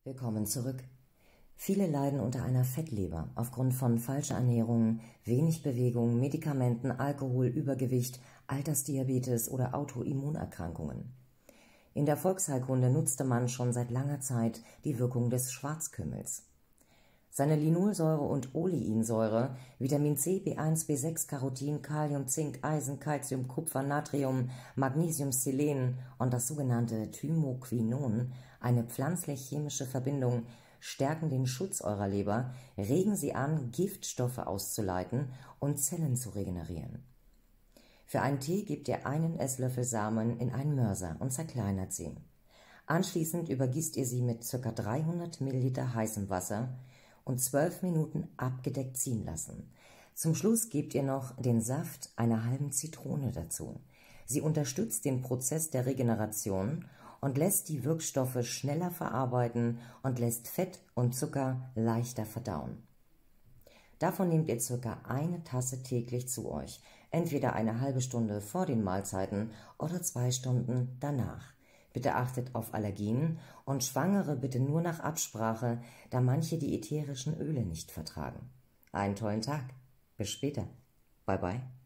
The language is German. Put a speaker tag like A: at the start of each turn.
A: Willkommen zurück. Viele leiden unter einer Fettleber aufgrund von falscher Ernährung, wenig Bewegung, Medikamenten, Alkohol, Übergewicht, Altersdiabetes oder Autoimmunerkrankungen. In der Volksheilkunde nutzte man schon seit langer Zeit die Wirkung des Schwarzkümmels. Seine Linolsäure und Oleinsäure, Vitamin C, B1, B6, Carotin, Kalium, Zink, Eisen, Calcium, Kupfer, Natrium, Magnesium, Selen und das sogenannte Thymoquinon, eine pflanzlich-chemische Verbindung, stärken den Schutz eurer Leber, regen sie an, Giftstoffe auszuleiten und Zellen zu regenerieren. Für einen Tee gebt ihr einen Esslöffel Samen in einen Mörser und zerkleinert sie. Anschließend übergießt ihr sie mit ca. 300 ml heißem Wasser und 12 Minuten abgedeckt ziehen lassen. Zum Schluss gebt ihr noch den Saft einer halben Zitrone dazu. Sie unterstützt den Prozess der Regeneration und lässt die Wirkstoffe schneller verarbeiten und lässt Fett und Zucker leichter verdauen. Davon nehmt ihr ca. eine Tasse täglich zu euch, entweder eine halbe Stunde vor den Mahlzeiten oder 2 Stunden danach. Bitte achtet auf Allergien und Schwangere bitte nur nach Absprache, da manche die ätherischen Öle nicht vertragen. Einen tollen Tag. Bis später. Bye bye.